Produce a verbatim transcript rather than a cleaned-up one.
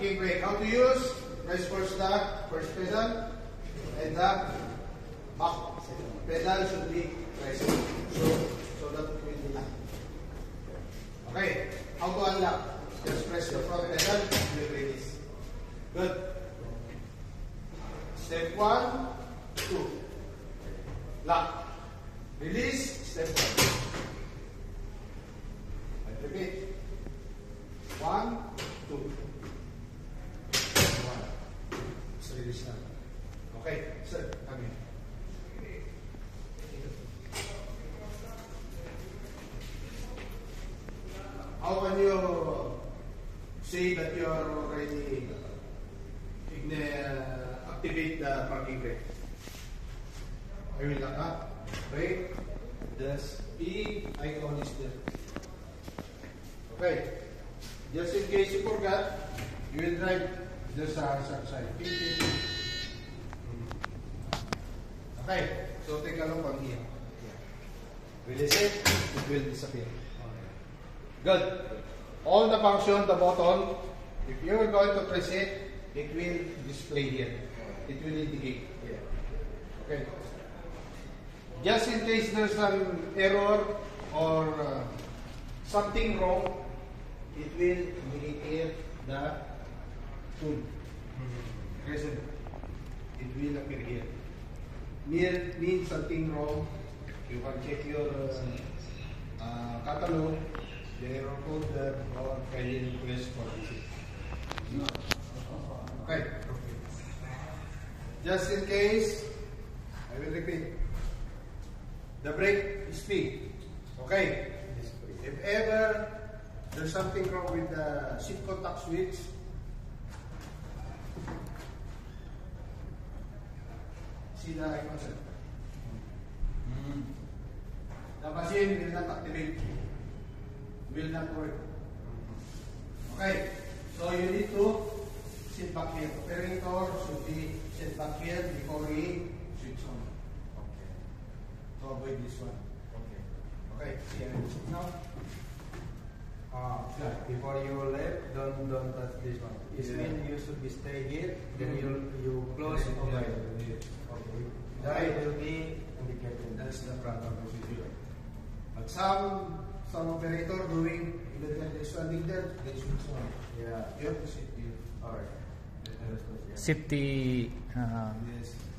parking brake. How to use? Press first the first pedal and the back pedal should be pressed. So, so that it will be locked. Okay. How to unlock? Just press the front pedal and you release. Good. Step one, two. Lock. Release. Step one. And repeat. One, two. One. Let's release now. Okay, sir, come here. How can you say that you are already uh, activate the parking brake? I will lock up. Brake. The speed icon is there. Okay. Just in case you forgot, you will drive just uh, side. Okay. So take a look on here. Release it. It will disappear. Good. All the function, the button, if you are going to press it, it will display here. It will indicate. Okay. Just in case there's an error or uh, something wrong, it will indicate here the tool. Present. It will appear here. Mean, means something wrong. You can check your uh, uh, catalog. The error code there or failure request for this. Okay. Just in case, I will repeat. The brake speed. Okay. If ever there's something wrong with the seat contact switch, see the icon, sir. Mm. The machine will not activate. Will not work. Okay, so you need to sit back here. Operator should be sit back here before he switch on. Okay. To avoid this one. Okay. Okay. Here. Now. Ah, uh, before you left, don't don't touch this one. It yeah. means you should be stay here. Then you you close. Yeah. Okay. Yeah. Okay. That will be indicated. That's the proper procedure. But some some operator doing this one like that, they switch on. Yeah. You have to sit here. Alright. Safety. Uh, Yes.